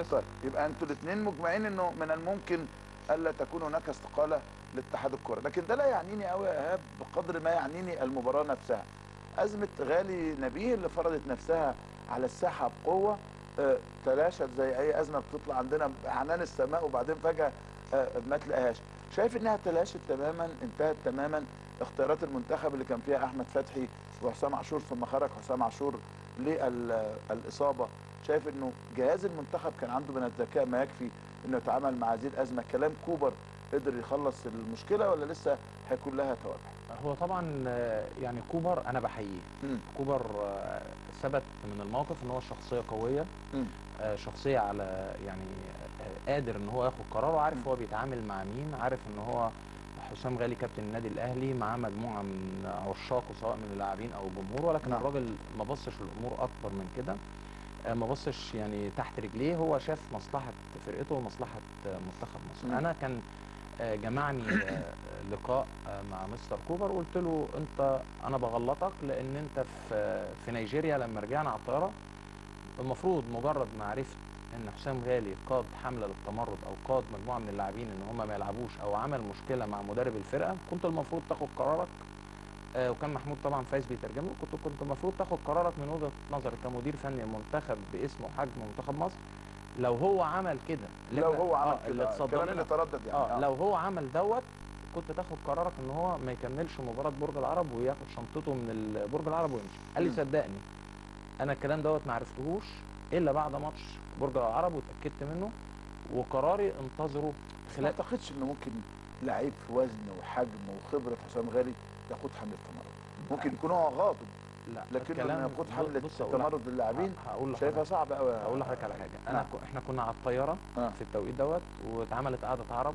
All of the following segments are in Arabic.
اساسي. طيب يبقى انتوا الاثنين مجمعين انه من الممكن الا تكون هناك استقاله لاتحاد الكره، لكن ده لا يعنيني قوي يا ايهاب بقدر ما يعنيني المباراه نفسها. ازمه غالي نبيه اللي فرضت نفسها على الساحه بقوه، تلاشت زي اي ازمه بتطلع عندنا بعنان السماء وبعدين فجاه ما تلاقيهاش. شايف انها تلاشت تماما، انتهت تماما. اختيارات المنتخب اللي كان فيها احمد فتحي وحسام عاشور ثم خرج حسام عاشور للاصابه، شايف انه جهاز المنتخب كان عنده من الذكاء ما يكفي انه يتعامل مع هذه الازمه؟ كلام كوبر قدر يخلص المشكله ولا لسه هيكون لها توابع؟ هو طبعا يعني كوبر انا بحييه. كوبر ثبت من الموقف ان هو شخصيه قويه، شخصيه على يعني قادر ان هو ياخد قرار، وعارف هو بيتعامل مع مين، عارف ان هو حسام غالي كابتن النادي الاهلي معاه مجموعه من عشاقه سواء من اللاعبين او الجمهور، ولكن الراجل ما بصش الامور اكتر من كده، ما بصش يعني تحت رجليه، هو شاف مصلحه فرقته ومصلحه منتخب مصر. انا كان جمعني لقاء مع مستر كوبر وقلت له انا بغلطك لان انت في نيجيريا لما رجعنا على الطياره المفروض مجرد ما عرفت ان حسام غالي قاد حمله للتمرد او قاد مجموعه من اللاعبين ان هم ما يلعبوش او عمل مشكله مع مدرب الفرقه، كنت المفروض تاخد قرارك، وكان محمود طبعا فايز بيترجم له، كنت المفروض تاخد قرارك من وجهه نظرك كمدير فني منتخب باسم وحجم منتخب مصر. لو هو عمل كده لو هو عمل كده الكلام اللي تردد يعني لو هو عمل كنت تاخد قرارك ان هو ما يكملش مباراه برج العرب وياخد شنطته من برج العرب ويمشي. قال لي صدقني انا الكلام ما عرفتهوش الا بعد ماتش برج العرب واتاكدت منه، وقراري انتظره ما اعتقدش انه ممكن لعيب في وزن وحجم وخبره حسام غالي ياخد حمله تمرد. ممكن يكون هو غاضب، لا لكن انه ياخد حمله تمرد للاعبين شايفها صعبه قوي. هقول لحضرتك على حاجه. احنا كنا على الطياره في التوقيت واتعملت قعده عرب،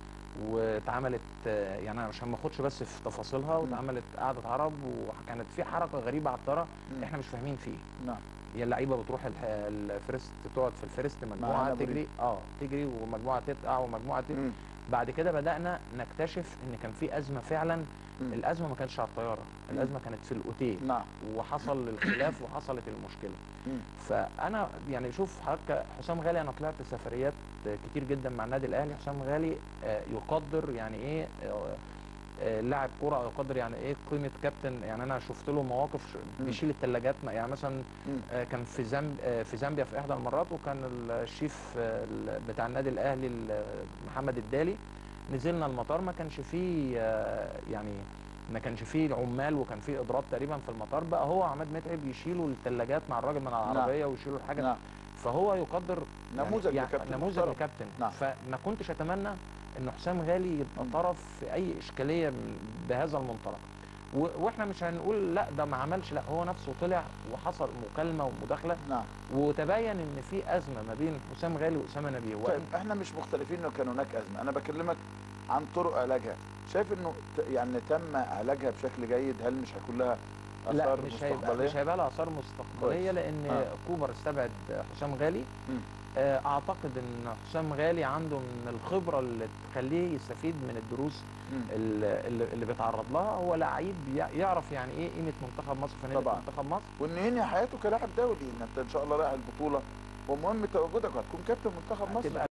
واتعملت يعني عشان ما اخدش بس في تفاصيلها، واتعملت قعده عرب وكانت في حركه غريبه على الطياره احنا مش فاهمين فيه. هي اللعيبه بتروح الفيرست تقعد في الفيرست، مجموعه تجري ومجموعه تقع ومجموعه بعد كده بدانا نكتشف ان كان في ازمه فعلا. الازمه ما كانتش على الطياره، الازمه كانت في الاوتيل. وحصل الخلاف وحصلت المشكله. فانا يعني شوف حضرتك حسام غالي، انا طلعت سفريات كتير جدا مع النادي الاهلي. حسام غالي يقدر يعني ايه لاعب كوره، او يقدر يعني ايه قيمه كابتن. يعني انا شفت له مواقف بيشيل الثلاجات، يعني مثلا كان في زامبيا في احدى المرات، وكان الشيف بتاع النادي الاهلي محمد الدالي، نزلنا المطار ما كانش فيه يعني ما كانش فيه عمال وكان فيه اضراب تقريبا في المطار، بقى هو عماد متعب يشيلوا الثلاجات مع الراجل من العربيه ويشيلوا الحاجه. فهو يقدر نموذج لكابتن، نموذج لكابتن. فما كنتش اتمنى ان حسام غالي يبقى طرف في اي اشكاليه بهذا المنطلق. واحنا مش هنقول لا ده ما عملش، لا هو نفسه طلع وحصل مكالمه ومداخله وتبين ان في ازمه ما بين حسام غالي واسامه نبيه. طيب احنا مش مختلفين انه كان هناك ازمه، انا بكلمك عن طرق علاجها. شايف انه يعني تم علاجها بشكل جيد؟ هل مش هيكون لها اثار مستقبليه؟ مش هيبقى لها اثار مستقبليه لان كوبر استبعد حسام غالي. اعتقد ان حسام غالي عنده من الخبره اللي تخليه يستفيد من الدروس اللي بيتعرض لها. هو لعيب يعرف يعني ايه قيمه منتخب مصر في نادي منتخب مصر، وان ينهي حياته كلاعب دولي. ان انت ان شاء الله رايح البطوله ومهم تواجدك، هتكون كابتن منتخب مصر.